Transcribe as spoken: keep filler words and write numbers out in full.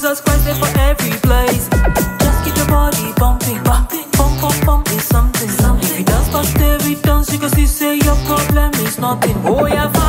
Jesus Christ there for every place. Just keep your body bumping, bumping, bump, bump, bump is something, something. If you dance past every dance, you can see say your problem is nothing. Oh yeah.